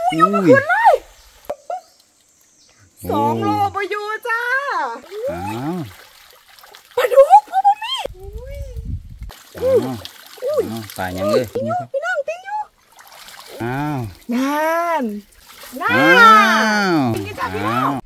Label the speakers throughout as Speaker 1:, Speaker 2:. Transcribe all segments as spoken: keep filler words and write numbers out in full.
Speaker 1: อยู่มาคุณเลยสองโลไปอยู่จ้า
Speaker 2: อ้าว
Speaker 1: ปลาดุกพ่อพ่อมี่
Speaker 2: อ้าวอ้าวปลายังเลย
Speaker 1: พี่น้องพี่น้องติ้งอยู่
Speaker 2: อ้าวน
Speaker 1: านน่าติ้งจ้าพี่น้อง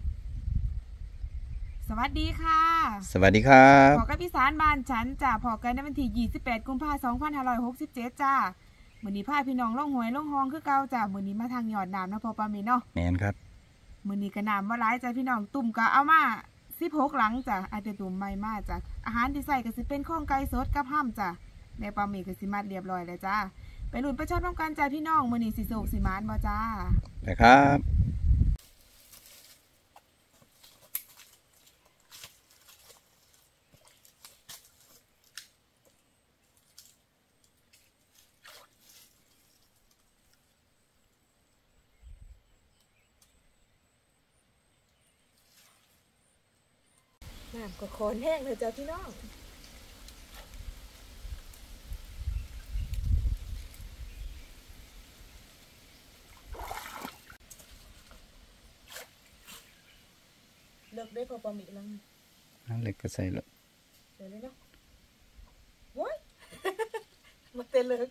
Speaker 1: สวัสดีค่ะ
Speaker 2: สวัสดีครับ
Speaker 1: พอกับอีสานบ้านฉันจ้าพอกันในวันที่ยี่สิบแปดกุมภาพันธ์สองพันห้าร้อยหกสิบเจ็ดจ้ามื้อนี้พาพี่น้องล่องหวยล่องฮองคือเก่าจ้ามื้อนี้มาทางยอดน้ำนะพ่อปามีเนาะ
Speaker 2: แม่นครับ
Speaker 1: มื้อนี้ก็น้ำมาหลายจ้าพี่น้องตุ่มก็เอามาสิบหกหลังจ้าอาจจะตุ่มใหม่มากจ้าอาหารที่ใส่ก็สิเป็นข้องไก่สดกับห้ามจ้าแม่ปามีก็สิมัดเรียบร้อยแล้วจ้าไปลุ้นประชดพร้อมกันจ้าพี่น้องมื้อนี้สิโศกสิมานบ่จ้า
Speaker 2: ไปครับ
Speaker 1: น้ำก็คอนแห้งเลยจ้าพี่น้องเลิกได้พอปามีแล้ว
Speaker 2: นั่นเล็กก็ใส่เลย
Speaker 1: ใส่เลยเนาะโว้ยมาเตะเลิก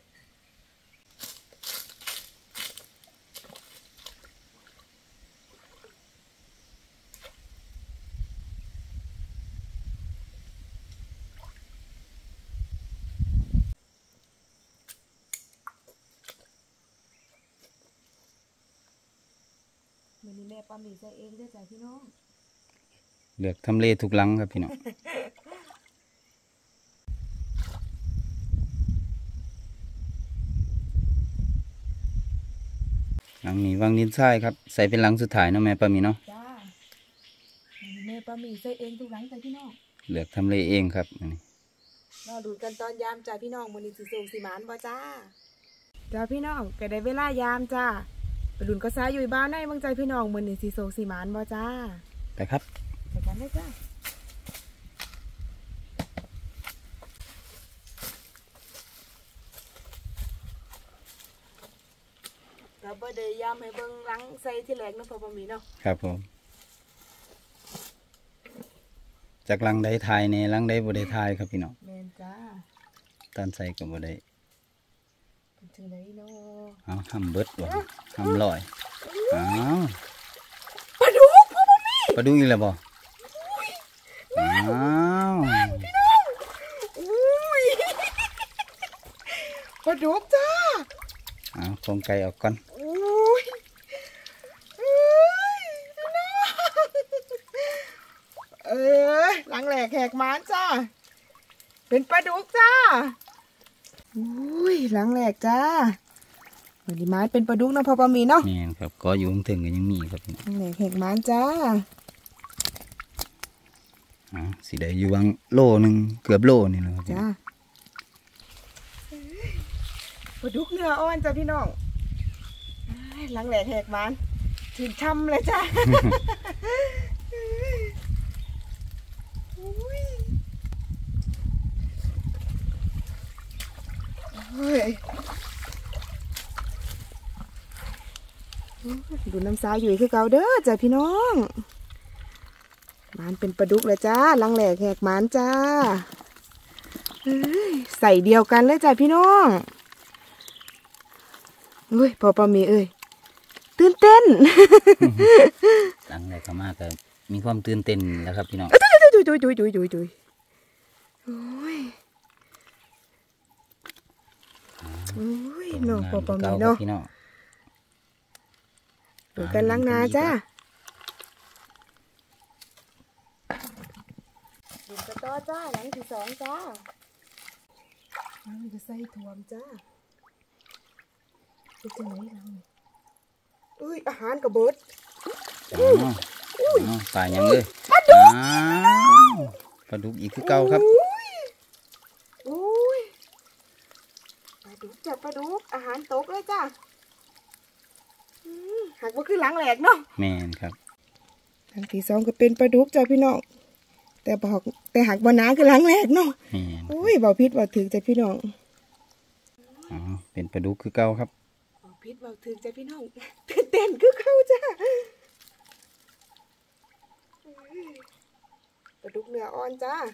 Speaker 1: วันนี้แม่ปามีใส่เองด้วยจ้ะพี่น้อง
Speaker 2: เลือกทำเลทุกหลังครับพี่น้องหลังนี้วางดินทรายครับใส่เป็นหลังสุดท้ายเนาะแม่ปามีเนาะ
Speaker 1: จ้าแม่ปามีใส่เองทุกหลังจ้ะพี่น้อง
Speaker 2: เลือกทำเลเองครับนี่
Speaker 1: รอดูกันตอนยามจ้ะพี่น้องมื้อนี้สิส่งสิหมานบ่จ้าจ้าพี่น้องก็ได้เวลายามจ้าไปลุ้นก็ซ้ายอยู่บ้านในเมืองใจพี่น้องมื้อนี้สิส่งสิหมานบ่จ้า
Speaker 2: ไปครับ
Speaker 1: ไปกันได้จ้าเราบ่ได้ยามให้เบิ่งหลังใส่ที่แรกเนาะพ่อปามีเนาะ
Speaker 2: ครับผมจากหลังได้ทายเนี่ยหลังได้บ่ได้ทายครับพี่น้อง
Speaker 1: แม่นจ้า
Speaker 2: ตอนใส่ก็บ่ได้
Speaker 1: เป็นจังได๋เนาะ
Speaker 2: เอาทำเบิดบ่ทำลอยอ้าว
Speaker 1: ปลาดุกพ่อปามี
Speaker 2: ปลาดุกอีกแล้วบ่อ้าว
Speaker 1: พี่น้องอุ้ยปลาดุกจ้า
Speaker 2: เอาโครงไก่ออกก่อน
Speaker 1: อุ้ยเอ้ยพี่น้องเออหลังแหลกแหกม้านจ้าเป็นปลาดุกจ้าอุ้ยหลังแหลกจ้าวันนี้ม้านเป็นปลาดุกนะพ่อปามีเนาะ
Speaker 2: นี่ครับก็อยู่ข้างถึงก็ยังมีครับ
Speaker 1: หลังแหลกแหกม้านจ้า
Speaker 2: อ่าสีได้อยู่วังโลหนึ่งเกือบโลนี่นะครับ
Speaker 1: จ้าปลาดุกเนื้ออ่อนจ้าพี่น้องหลังแหลกแหกมันถึงช่ำเลยจ้าดูน้ำซ้ายอยู่คือเก่าเด้อจ้าพี่น้องมันเป็นปลาดุกเลยจ้าหลังแหลกแหกมันจ้าใส่เดียวกันเลยจ้าพี่น้องเฮ้ยพอปามีเอ้ยตื่นเต้น
Speaker 2: หลังแรกก็มากก็มีความตื่นเต้นแล้วครับพี่น้อง
Speaker 1: จุยจุยจุยจุยจุยจุยโอ้ยโอ้ยเนาะพอปามีเนาะดูกันล้างนาจ้าดูกระต้อจ้าหลังที่สองจ้าเราจะใส่ถ่วมจ้าเป็นจังไหนเราอุ้ยอาหารกระเบิด
Speaker 2: อุ้ยปลายังเลยปลาดุกปลาดุกอีกคือเก่าครับ
Speaker 1: อุ้ยปลาดุกจับปลาดุกอาหารตกเลยจ้าหักว่าคือหลังแหลกเนาะ
Speaker 2: แม่นครับ
Speaker 1: หลังที่สองก็เป็นปลาดุกจ้าพี่น้องแต่บอกแต่หักบานาคือหลังแหลกเนาะอุ้ยบ่พิษบ่ถึงจ้าพี่น้อง
Speaker 2: อ๋อเป็นปลาดุกคือเก่าครับ
Speaker 1: พิษเบาถึงจ้ะพี่น้องตื่นเต้นคือเขาจ้ะปลาดุกเนื้ออ่อนจ้า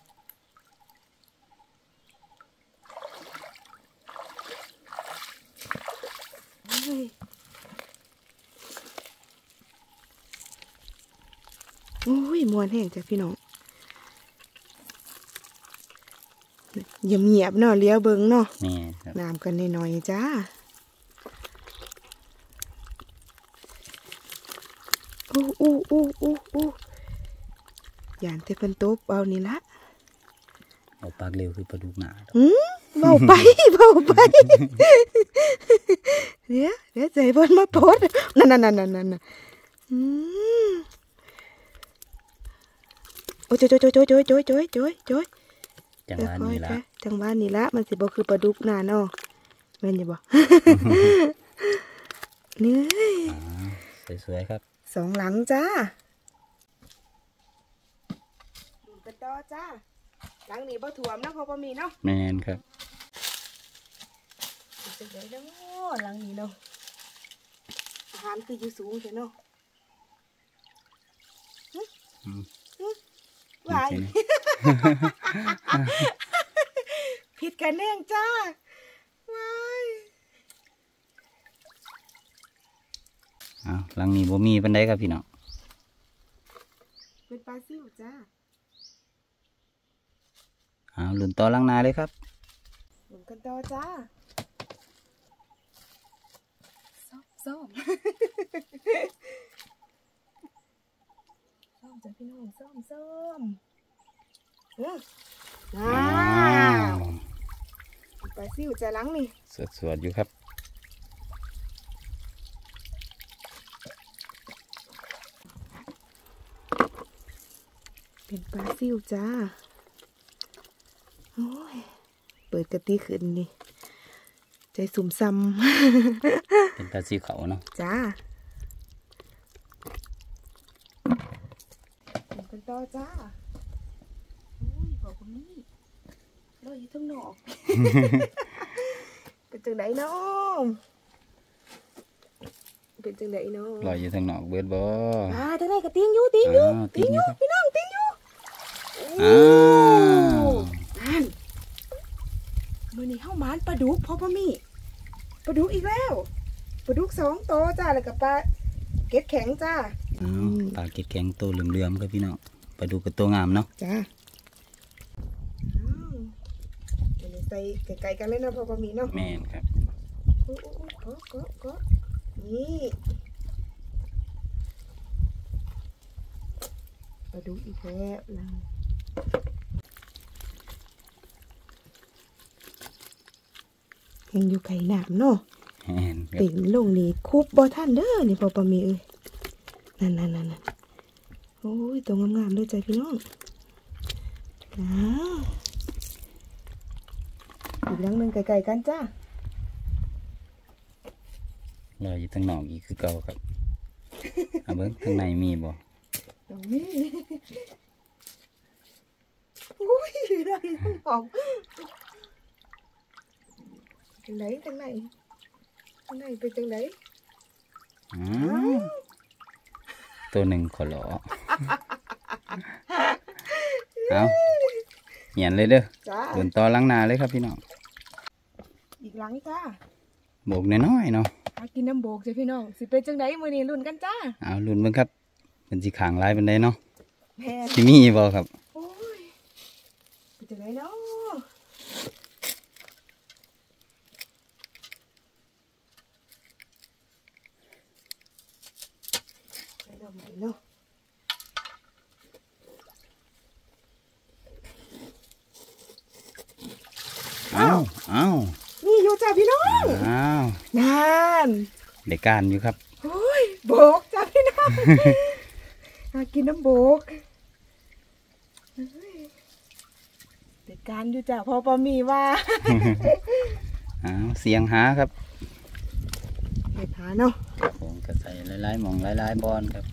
Speaker 1: โอ้ยมวนแห้งจ้ะพี่น้องเงียบเงียบเนาะเลี้ยวเบิ้งเนาะ
Speaker 2: นี่ครับ
Speaker 1: น้ำกันหน่อยๆจ้าอู้อู้อู้อู้อู้อย่างเทพันโต๊บเอานี่ละ
Speaker 2: เอาปากเร็วคือปลาดุกหนา
Speaker 1: หืมเบาไปเบาไปเดี๋ยวเดี๋ยวใจเพิ่นมาโพดนั่นนั่นนั่นนั่นนั่นอืมโอ้ยโจยโจยโจยโจยโจยโจยโจยโจย
Speaker 2: จังหวะนี้ละ
Speaker 1: จังหวะนี้ละมันสิบ่คือปลาดุกหนาเนาะแม่นอยู่บ่ เนื้อ
Speaker 2: อ่าสวยๆครับ
Speaker 1: สองหลังจ้าดูกันต่อจ้าหลังนี้บ่ถ่วมนะพอบ่มีเนาะ
Speaker 2: แม่นครับ
Speaker 1: จะได้เนาะหลังนี้เนาะอาหารคืออยู่สูงใช่เนาะ
Speaker 2: อืม
Speaker 1: วาย ผิดกันแน่งจ้าวาย
Speaker 2: เอาหลังนี้บ่มีปานใดครับพี่น้อง
Speaker 1: เป็นปลาซิวจ้า
Speaker 2: เอาลุ้นต่อหลังนาเลยครับ
Speaker 1: หมุนกันต่อจ้าส้มส้ม ส้มจ้ะพี่น้องส้มส้มเอออ้าวปลาซิวจะหลังนี่
Speaker 2: สวดๆอยู่ครับ
Speaker 1: เป็นปลาซิวจ้าโอ้ยเปิดกระติขึ้นนี่ใจสุ่มซ้
Speaker 2: เป็นปลาซิวเขาเนาะ
Speaker 1: ำ จ้าเป็นต่อจ้าโอ้ยบอกคนนี้เราอยู่ทั้งนอก เป็นจังไหนเนาะเป็นจังไหนเนาะ
Speaker 2: ลอยอยู่ทางนอกเบิดบ่
Speaker 1: อ่าจังไหนก็ติ้งอยู่ติ้งอยู่
Speaker 2: อ้าวติ้
Speaker 1: ติ้ง
Speaker 2: ง
Speaker 1: อ
Speaker 2: อยู่
Speaker 1: ยู่
Speaker 2: ครับ
Speaker 1: พี่น้องติ้งอยู่
Speaker 2: อ้าว
Speaker 1: นั่นมือนี้เข้าหมานปลาดุกพอปะมี่ปลาดุกอีกแล้วปลาดุกสองโตวจ้าแล้วกับปลาเก็ดแข็งจ้า
Speaker 2: อ้าวปลาเก็ดแข็งตัวเหลื่อมๆครับพี่น้องปลาดุกกับตัวงามเนาะ
Speaker 1: จ้าอ้าวเดี๋ยวนี้ใส่ไก่ๆกันเลยนะพอปะมี่เนาะ
Speaker 2: แม่นครับ
Speaker 1: โอ้โอ้โอ้ก็ก็ก็นี่ปลาดุกอีกแล้วนะยังอยู่ไข่หนามเนาะ
Speaker 2: แม่นครับ
Speaker 1: ติ่งลงนี่คุบบ่ท่านเด้อนี่พอปะมีเอ้ยนั่นนั่นนั่นนั่นโอ้ยตัวงามๆด้วยใจพี่น้องอ้าวอีกหลังหนึ่งไกลๆกันจ้า
Speaker 2: ลอยอยู่ทางนอกอีกคือเก่าครับ เอาเบิ่งข้างในมีบ่
Speaker 1: ตรงนี้อุ้ยได้ทั้งสองจังไหนจังไหนจังไหนเป็นจังไหน
Speaker 2: อ้าวตัวหนึ่งขอหลอเอาเหียนเลยเด้อ
Speaker 1: จ้า
Speaker 2: ลุ้นต่อหลังนาเลยครับพี่น้อง
Speaker 1: อีกหลังจ้า
Speaker 2: โบกน้อยๆเนาะ
Speaker 1: หากินน้ำโบกจ้ะพี่น้องสิเป็นจังไหนมื้อนี้ลุ้นกันจ้า
Speaker 2: เอาลุ้นเบิ่งครับเป็นสิขางลายเป็นไดเนาะ
Speaker 1: แพ้
Speaker 2: สิมีบ่ครับ
Speaker 1: โอ้ยเป็นจังไหนเนาะไปดมกันเนาะ
Speaker 2: อ้าวอ้าว
Speaker 1: นี่อยู่จ้าพี่น้อง
Speaker 2: อ้าว
Speaker 1: นั่น
Speaker 2: ได้การอยู่ครับ
Speaker 1: โอ้ยโบกจ้าพี่น้อง หากินน้ำโบกเฮ้ยเด็กการอยู่จ้าพอปอมีว่า
Speaker 2: อ้าวเสียงหาครับ
Speaker 1: เห็ดหาเนาะ
Speaker 2: ผมก็ใส่หลายๆหมองหลายๆบอลครับ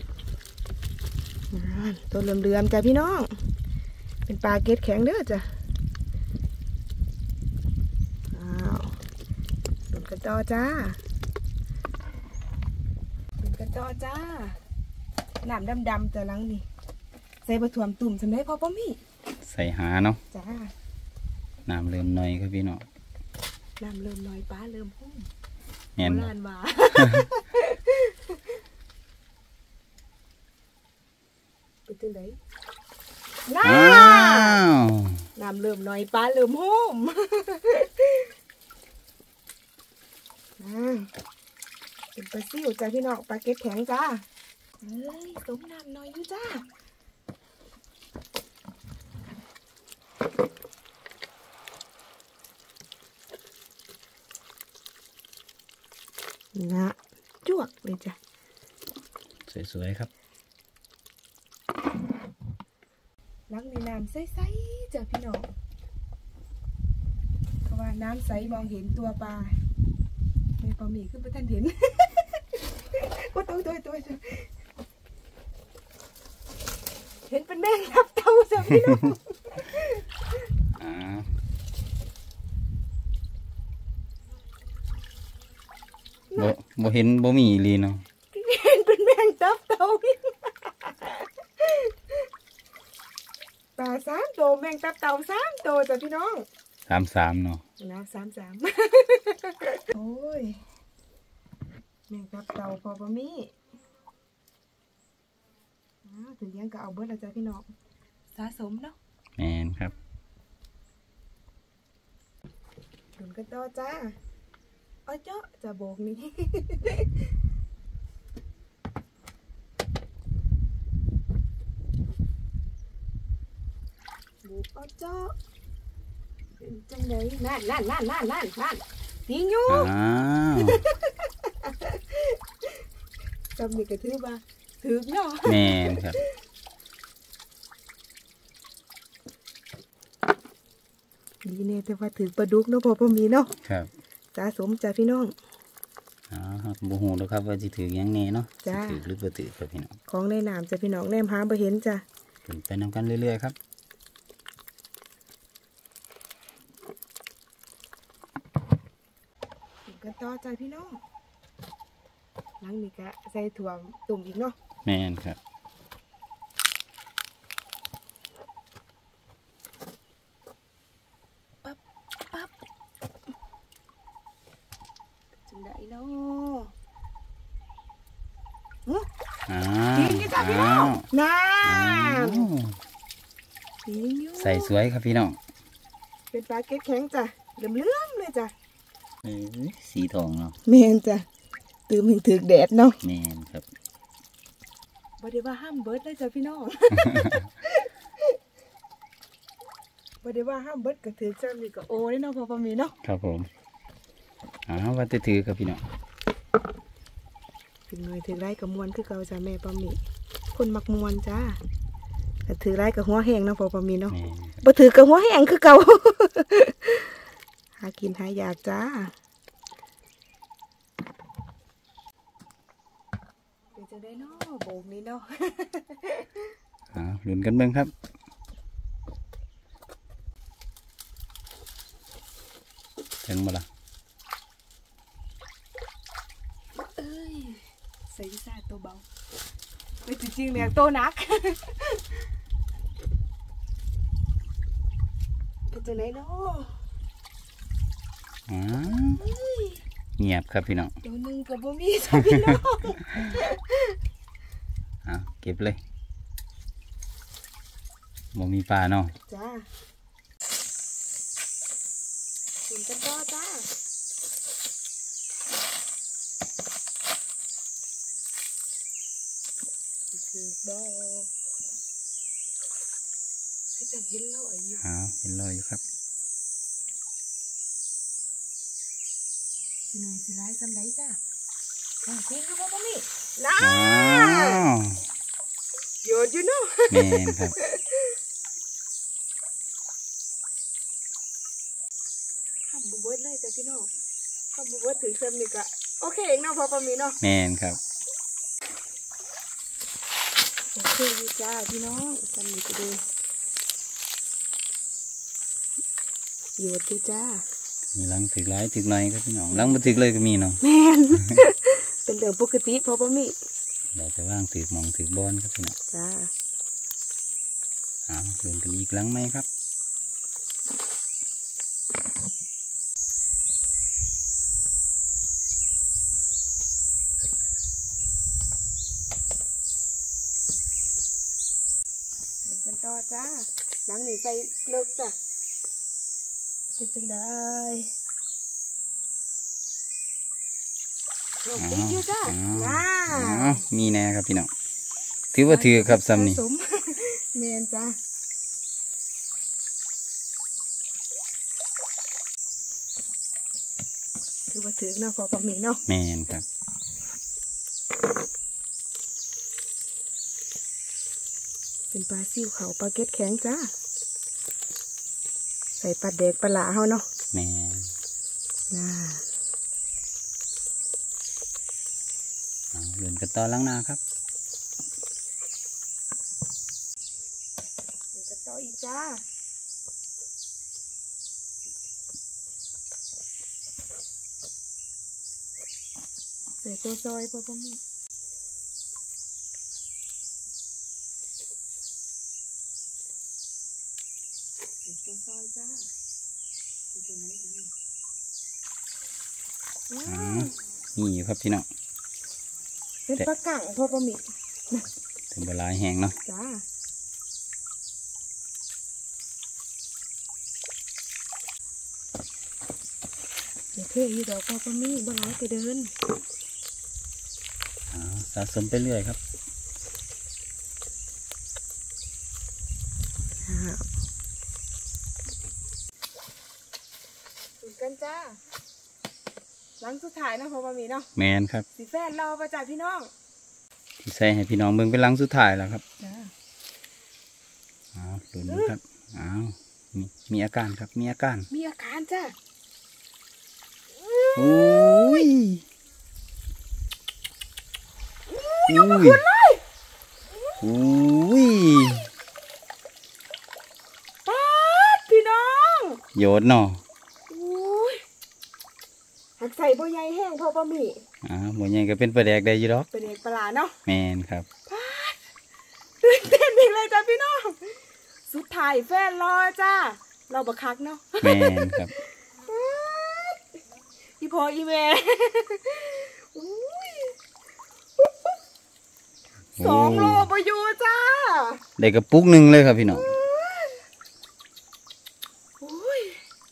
Speaker 1: นั่นตัวเหลื่อมๆจ้าพี่น้อง เป็นปลาเกล็ดแข็งเด้อจ้ะอ้าวดูกันต่อจ้าต่อจ้าน้ำดำๆแต่หลังนี่ใส่บะถ่วมตุ่มสำเร็จพอป้อมี่
Speaker 2: ใส่หาเนาะ
Speaker 1: จ้า
Speaker 2: น้ำเริ่มหน่อยครับพี่น้อง
Speaker 1: น้ำเริ่มน้อยป้าเริ่มพุ่ง
Speaker 2: แม่น
Speaker 1: ล้านว่าไปถึงไหนน้ำน้ำเริ่มน้อยป้าเริ่มพุ่งเป็นปลาซิวจ้าพี่น้องปลาเก็ตแข็งจ้าเฮ้ยต้มน้ำน้อยอยู่จ้านะจวกเลยจ้ะ
Speaker 2: สวยๆครับ
Speaker 1: ล้างในน้ำใสๆจ้ะพี่น้องเพราะว่าน้ำใสมองเห็นตัวปลาในปลาหมี่ขึ้นไปท่านเห็นว่าตัวตัวตัวเห็นเป็นแมงทับเต่าจ้ะพี่น้อง
Speaker 2: บ่บ่เห็นบ่มีอีหลีเนาะ
Speaker 1: เห็นเป็นแมงทับเต่าปลาสามตัวแมงทับเต่าสามตัวจ้ะพี่น้อง
Speaker 2: สามสามเนาะ
Speaker 1: นะสามสามโอ้ยแมงทับเต่าพอบ่มีถึงเลี้ยงก็เอาเบิดแล้วจ้ะพี่น้องสะสมเนาะ
Speaker 2: แม่นครับ
Speaker 1: ดุนกันต่อจ้าอ้อเจาะจะโบกนี้โบกอ้อเจาะเป็นจังเลยนั่นนั่นนั่นนั่นนั่นนั่นตีอยู่จำนี่ก็ถือว่าถือเนาะ
Speaker 2: แม่นครับ
Speaker 1: ดีเนี่ยแต่ว่าถือปลาดุกเนาะพอพอมีเนาะ
Speaker 2: ครับ
Speaker 1: สะสมจ้าพี่น้อง
Speaker 2: อ๋อบูฮูแล้วครับว่าจะถือยังไงเนาะจะถือหรือบ่ถือครับพี่น้อง
Speaker 1: ของในน้ำจ้าพี่น้องแนมหาบ่เห็นจ้า
Speaker 2: ขึ้นไปนำกันเรื่อยๆครับ
Speaker 1: กันต่อจ้าพี่น้องหลังนี้ก็ใส่ถั่วตุ่มอีกเนาะ
Speaker 2: แม่นครับ
Speaker 1: ปั๊บปั๊บจังไดเนาะ
Speaker 2: อ่า
Speaker 1: ดีนี่จ้าพี่น้องน้
Speaker 2: ำใส่สวยครับพี่น้อง
Speaker 1: เป็นปลาเก็ตแข็งจ้ะเหลื่อมๆเลยจ้ะ
Speaker 2: สีทองเนาะ
Speaker 1: แมนจ้ะตื่นมันถือแดดเนาะ
Speaker 2: แมนครับ
Speaker 1: บ่ได้ว่าห้ามเบิร์ดเลยจ้ะพี่น้องบ่ได้ว่าห้ามเบิร์ดก็ถือเจ้านี่ก็โอ้ยเนาะพอพอมีเนาะ
Speaker 2: ครับผมอ๋อว่าจะถือครับพี่น้อง
Speaker 1: ถึงหน่อยถือไรกับมวนคือเก่าจ้ะแม่ปอมีคนมักมวนจ้าแต่ถือไรกับหัวแห้งเนาะพอพอมีเนาะบ่ถือกับหัวแห้งคือเก่าหากินหาอยากจ้าเป็นจะได้เนาะโบกนี้เนาะ
Speaker 2: อ่าลุ้นกันเบิ่งครับถึงบ่ล่ะ
Speaker 1: เอ้ยใส่ซาตัวเบาไม่จริงๆเนี่ยตัวหนักเป็นจะได้เนาะ
Speaker 2: เงียบครับพี่น้อง
Speaker 1: ตัวหนึ่งกับบ่มีจ้ะพี่น้อง
Speaker 2: อ่ะเก็บเลยบ่มีปลาเนาะ
Speaker 1: จ้าถึงกันต่อจ้าถือบ่ให้จังเห็นลอยอยู่
Speaker 2: อ่าเห็นลอยอยู่ครับ
Speaker 1: หน่อยสิไล่สำไรจ้ะโอเคครับพ่อพ่อมี่น้าโยนอยู่เนาะ
Speaker 2: แม่นครับ
Speaker 1: ทำบุบเบิ้ลเลยจ้ะพี่น้องทำบุบเบิ้ลถึงเซมิกะโอเคเองเนาะพ่อพ่อมี่เนาะ
Speaker 2: แม่นครับ
Speaker 1: โอเคอยู่จ้าพี่น้องสมิกะดูโยนดูจ้า
Speaker 2: มีลังถึกหลายถึกหน่อยครับพี่น้องลังมาถึกเลยก็มีเนาะ
Speaker 1: แม่นเป็นเรื่องปกติพอปะมิ
Speaker 2: เดี๋ยวจะว่างถือมองถือบอลครับพี่น้อง
Speaker 1: จ้า
Speaker 2: อ้าวเดินกันอีกหลังไหมครับ
Speaker 1: เดินกันต่อจ้าหลังนี่ใส่เลิกจ้ะเป็นจังได้ลงตีอยู่จ้าว้า
Speaker 2: อ้าวมีแน่ครับพี่น้องถือว่าถือครับซ้ำนี่
Speaker 1: สม เมนจ้าถือว่าถือเนาะพอปมีเนาะ
Speaker 2: แมนครับ
Speaker 1: เป็นปลาซิวเขาปลาเก็ดแข็งจ้าใส่ปลาเด็กปลาหลาเฮาเนาะ
Speaker 2: แมน
Speaker 1: น่า
Speaker 2: อ้าวเดินกันต่อหลังหน้าครับ
Speaker 1: เดี๋ยวจะต่ออีกจ้าใส่ตัวซอยพอปมีตัวซอยจ้าอยู่ตรงไหนกันนี่ว้า
Speaker 2: อ้าว
Speaker 1: ว
Speaker 2: มีอยู่ครับพี่น้อง
Speaker 1: เป็นปลากั่งพอปมี
Speaker 2: ถึงเวลาแห้งเนาะ
Speaker 1: จ้าเดี๋ยวเท่อยู่ดอกพอปมีบ่ร้ายไปเดิน
Speaker 2: อ้าวสะสมไปเรื่อยครับ
Speaker 1: ถึงกันจ้าหลังสุดท้ายนะพอปมีเนาะ
Speaker 2: แมนครับ
Speaker 1: สีแฟนเราประจ่าพี่น้อง
Speaker 2: ที่ใส่ให้พี่น้องเบิ่งเป็นหลังสุดท้ายแล้วครับ
Speaker 1: จ้า
Speaker 2: อ้าวดูดูครับอ้าวมีมีอาการครับมีอาการ
Speaker 1: มีอาการจ้า
Speaker 2: โอ้ยอุ้ยอุ้ย
Speaker 1: ป๊าดพี่น้อง
Speaker 2: โยนเนาะ
Speaker 1: อุ้ยหักใส่บัวใหญ่แห้งพอปมี
Speaker 2: อ้าวบ่ใหญ่ก็เป็นปลาแดกได้อยู่ดอก
Speaker 1: เป็นเอกปลาเนาะ
Speaker 2: แมนครับ
Speaker 1: ตื่นเต้นอีกเลยจ้าพี่น้องสุดท้ายแฟนรอจ้าเราบักคักเนาะ
Speaker 2: แมนครับ
Speaker 1: อีพออีเมอุ้ยสองโลปะยูจ้า
Speaker 2: ได้กระปุกหนึ่งเลยครับพี่น้อง
Speaker 1: อุ้ย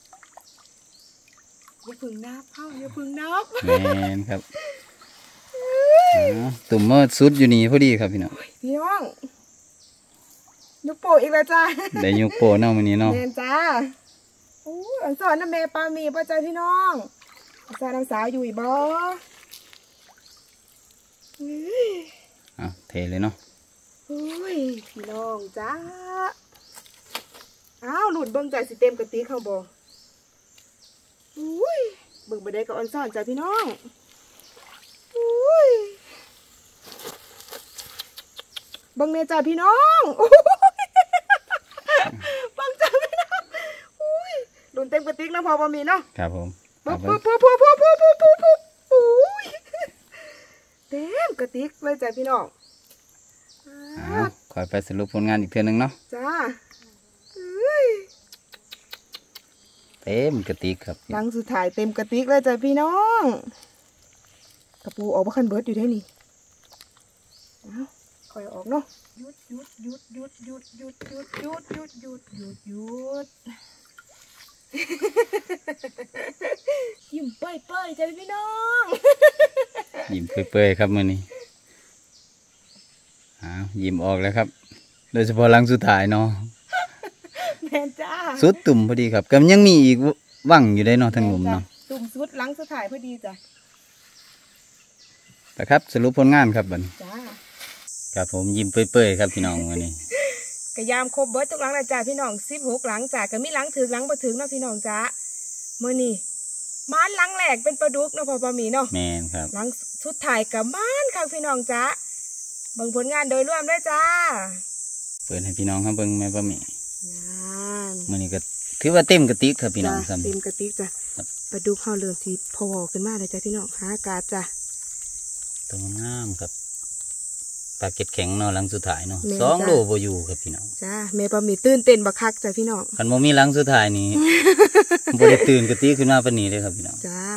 Speaker 1: อย่าพึ่งนับเอ้าอย่าพึ่งนับ
Speaker 2: แมนครับอ้าวตุ่มเมื่อสุดอยู่นี่พอดีครับพี่น้อง
Speaker 1: พี่น้องยกโปะอีกแล้วจ้า
Speaker 2: ได้ยกโปเนาะมื้อนี้เนาะ
Speaker 1: เมนจ้าอู้อันสอนน้ำเมปลาหมีป้าจ้าพี่น้องอาจารย์น้ำสาวอยู่อีกบ่อุ้ย
Speaker 2: อ้าวเทเลยเนาะ
Speaker 1: อุ้ยพี่น้องจ้าอ้าวหลุดเบิ่งใจสิเต็มกระติกเขาบ่อุ้ยเบิ่งไปได้กับอันสอนจ้าพี่น้องอุ้ยเบิ่งเนจ้าพี่น้องอุ้ยเบิ่งจ้าพี่น้องอุ้ยหลุดเต็มกระติกนะพอบ่มีเนาะ
Speaker 2: ครับผม
Speaker 1: ปุ๊บ
Speaker 2: เอา
Speaker 1: ปุ๊บ
Speaker 2: เบิ่ง
Speaker 1: ปุ๊บปุ๊บปุ๊บปุ๊บปุ๊บปุ๊บปุ๊บอุ้ยเต็มกระติกเลยจ้าพี่น้อง
Speaker 2: อ้าวคอยไปสรุปผลงานอีกเทื่อนึงเนาะ
Speaker 1: จ้าเอ้ย
Speaker 2: เต็มกระติกครับ
Speaker 1: หลังสุดท้ายเต็มกระติกเลยจ้ะพี่น้องกระปูออกมาคันเบิร์ดอยู่ได้นี่เอาคอยออกเนาะหยุดหยุดหยุดหยุดหยุดหยุดหยุดหยุดหยุดหยุดหยุดหยุดยิ้มเป้ยเป้ยจ้ะพี่น้อง
Speaker 2: ยิ้มเปื่อยๆครับมื้อนี้อ้าวยิ้มออกแล้วครับ โดยเฉพาะหลังสุดท้ายเนาะ
Speaker 1: แม่นจ้า
Speaker 2: สุดตุ่มพอดีครับก็ยังมีอีกว่างอยู่ได้เนาะทั้งหลุมเนาะ
Speaker 1: ตุ่มสุดหลังสุดท้ายพอดีจ้ะ
Speaker 2: นะครับสรุปผลงานครับบัดนี้
Speaker 1: จ้า
Speaker 2: ครับผมยิ้มเปื่อยๆครับพี่น้องวันนี้
Speaker 1: กระยามครบเบิร์ดทุกหลังนะจ้าพี่น้องสิบหกหลังจ้าก็มีหลังถึงหลังบ่ถึงเนาะพี่น้องจ้าเมื่อนี้ม้านหลังแหลกเป็นปลาดุกเนาะพอปลาหมีเนาะ
Speaker 2: แมนครับ
Speaker 1: หลังสุดท้ายกับม้านค่ะพี่น้องจ้าเบิ่งผลงานโดยรวมด้วยจ้า
Speaker 2: เปิดให้พี่น้องครับเบิ่งแม่ป้าแม่
Speaker 1: งาน
Speaker 2: มื้อนี้ก็ถือว่าเต็มกระติกครับพี่น้อง
Speaker 1: จ้า
Speaker 2: ซ้ำ
Speaker 1: เต็มกระติกจ้ะ
Speaker 2: ครับ
Speaker 1: ปลาดุกเขาเริ่มสีพอขึ้นมาเลยจ้าพี่น้องหาอากาศจ้ะ
Speaker 2: ตัวงามครับปลาเก็ดแข็งเนาะหลังสุดท้ายเนาะ
Speaker 1: แม่น
Speaker 2: สอง
Speaker 1: จ้ะ
Speaker 2: โลบ่อยู่ครับพี่น้อง
Speaker 1: จ้าแม่ปามีตื่นเต้นบักคักจ้ะพี่น้อง
Speaker 2: คันบ่มีหลังสุดท้ายนี่ บ่ได้ตื่นกะตีขึ้นมาปานนี้เลยครับพี่น้อง
Speaker 1: จ้า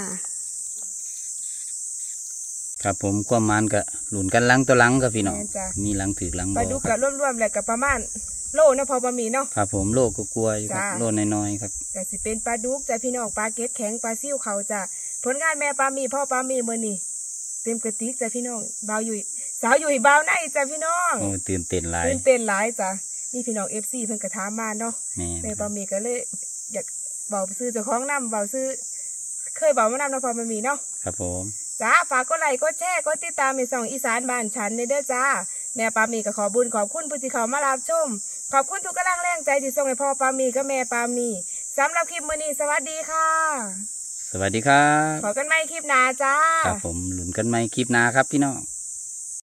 Speaker 2: ครับผมความมันก็หลุนกันหลังตัวหลังครับพี่น้อง
Speaker 1: แม่นจ้ะ
Speaker 2: มีหลังถือหลัง
Speaker 1: ป
Speaker 2: บ่
Speaker 1: ลาดุก
Speaker 2: ค
Speaker 1: กั
Speaker 2: รั
Speaker 1: บบ รวมๆแล้วก็ประมาณโลนะพอปามีเนาะ
Speaker 2: ครับผมโลก็กลัวอยู่ครับ
Speaker 1: จ้ะ
Speaker 2: โลน้อยๆครับ
Speaker 1: ก็สิเป็นปลาดุกจ้ะพี่น้องปลาเก็ดแข็งปลาซิ่วเขาจ้ะผลงานแม่ปามีพ่อปามีมื้อนี้เต็มกระติกจ้ะพี่น้องบ่าวอยู่สาวอยู่บ่าวในจ้ะพี่น้อง
Speaker 2: โอ้ตื่นเต้นหลาย
Speaker 1: ตื่นเต้นหลายจ้ะนี่พี่น้อง เอฟ ซี เพิ่นก็ถามมาเนาะ
Speaker 2: แม่
Speaker 1: แม่
Speaker 2: นค
Speaker 1: ปา
Speaker 2: รับ
Speaker 1: มีก็เลยอยากเบาซื้อเจ้าของนำเบาซื้อเคยเบามานำเนาะพอปามีเนาะ
Speaker 2: ครับผม
Speaker 1: จ้าฝากกดไลค์กดแชร์กดติดตามในช่องอีสานบ้านฉันในเด้อจ้าแม่ปามีก็ขอบุญขอบคุณผู้ที่เขามารับชมขอบคุณทุกกำลังแรงใจที่ส่งให้พ่อปามีกับแม่ปามีสำหรับคลิปมื้อนี้สวัสดีค่ะ
Speaker 2: สวัสดีครับ
Speaker 1: พบกันใหม่คลิปหน้าจ้า
Speaker 2: ครับผมหลุนกันใหม่คลิปหน้าครับพี่น้อง